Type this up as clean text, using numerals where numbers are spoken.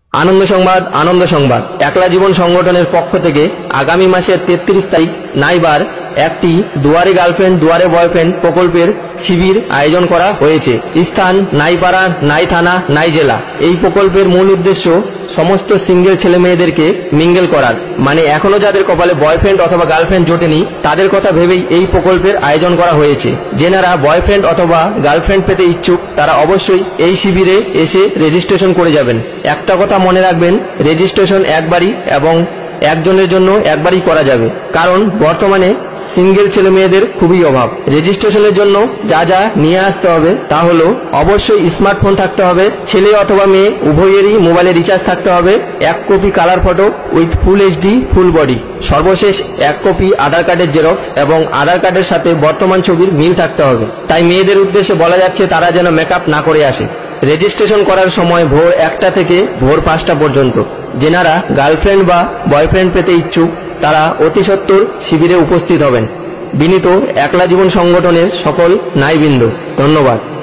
আনন্দ সংবাদ একলা জীবন সংগঠনের পক্ষ থেকে আগামী মাসের 33 তারিখ নাইবার একটি দুয়ারে গার্লফ্রেন্ড দুয়ারে বয়ফ্রেন্ড প্রকল্পের শিবির আয়োজন করা হয়েছে। স্থান নাইপাড়া, নাই থানা, নাই জেলা। এই প্রকল্পের মূল উদ্দেশ্য সমস্ত সিঙ্গেল ছেলে মেয়েদেরকে মিঙ্গেল করার, মানে এখনো যাদের কপালে বয়ফ্রেন্ড অথবা গার্লফ্রেন্ড জোটেনি তাদের কথা ভেবেই এই প্রকল্পের আয়োজন করা হয়েছে। যেনারা বয়ফ্রেন্ড অথবা গার্লফ্রেন্ড পেতে ইচ্ছুক তারা অবশ্যই এই শিবিরে এসে রেজিস্ট্রেশন করে যাবেন। একটা কথা মনে রাখবেন, রেজিস্ট্রেশন একবারই এবং একজনের জন্য একবারই করা যাবে, কারণ বর্তমানে সিঙ্গেল ছেলে মেয়েদের খুবই অভাব। রেজিস্ট্রেশনের জন্য যা যা নিয়ে আসতে হবে তা হলো অবশ্যই স্মার্টফোন থাকতে হবে, ছেলে অথবা মেয়ে উভয়েরই মোবাইলে রিচার্জ থাকতে হবে, 1 copy colour photo with full HD full body, সর্বশেষ 1 কপি আধার কার্ডের জেরক্স এবং আধার কার্ডের সাথে বর্তমান ছবির মিল থাকতে হবে। তাই মেয়েদের উদ্দেশ্যে বলা যাচ্ছে তারা যেন মেকআপ না করে আসে। রেজিস্ট্রেশন করার সময় ভোর 1টা থেকে ভোর 5টা পর্যন্ত। যেনারা গার্লফ্রেন্ড বা বয়ফ্রেন্ড পেতে ইচ্ছুক তারা অতি সত্বর শিবিরে উপস্থিত হবেন। বিনীত একলা জীবন সংগঠনের সকল নাইবৃন্দ, ধন্যবাদ।